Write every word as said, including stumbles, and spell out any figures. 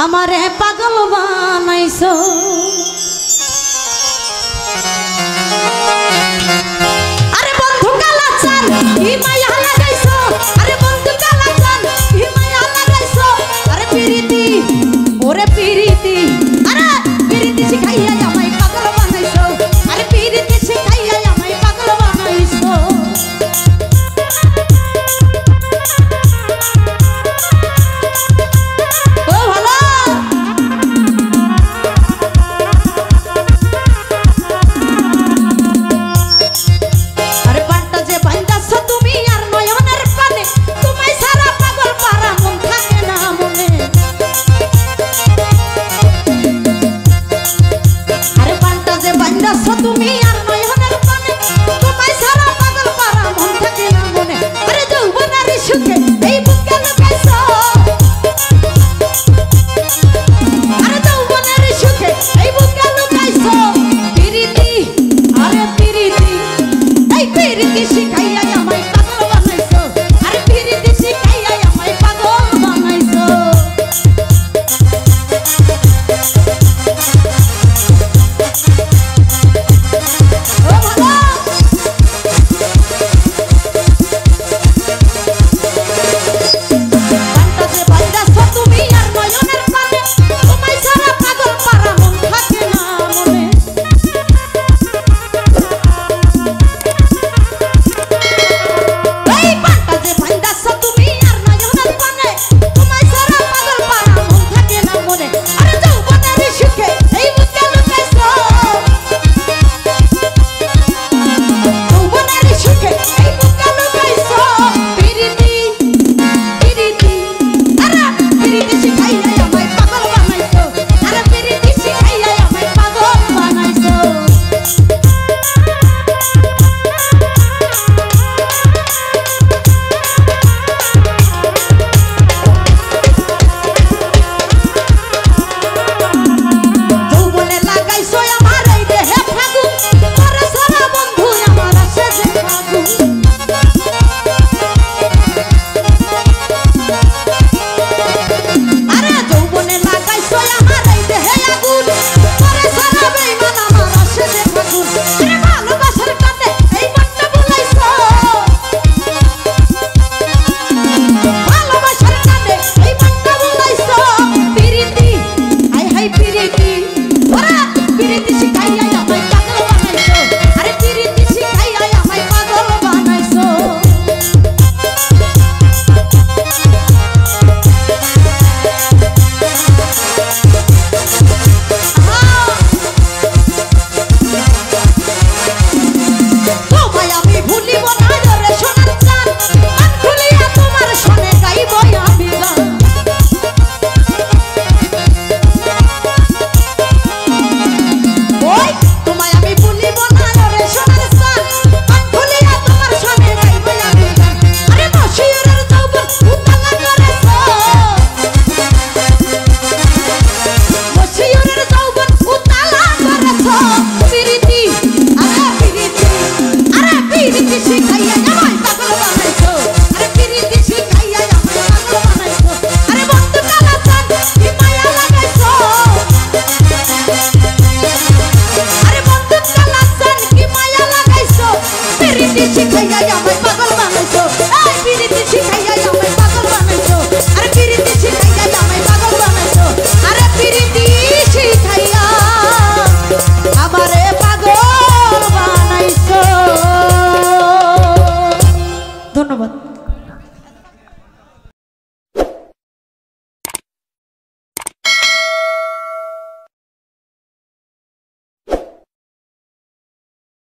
আমারে পাগল বানাইছো আরে বন্ধু কালাচান কি মায়া লাগাইছো আরে বন্ধু কালাচান কি মায়া লাগাইছো আরে পিরিতি ওরে পিরিতি আরে পিরিতি শিখাইয়া আমায় পাগল বানাইছো আরে পিরিতি শিখাইয়া আমায় পাগল বানাইছো তুমি আর নয়নের পানে তোমায় সারা পাগল পারা মন থাকে না মনে আরে যৌবনের সুখে এই বুকে লুকাইছো আরে যৌবনের সুখে এই বুকে লুকাইছো পিরিতি আরে পিরিতি এই পিরিতি শিখাইয়া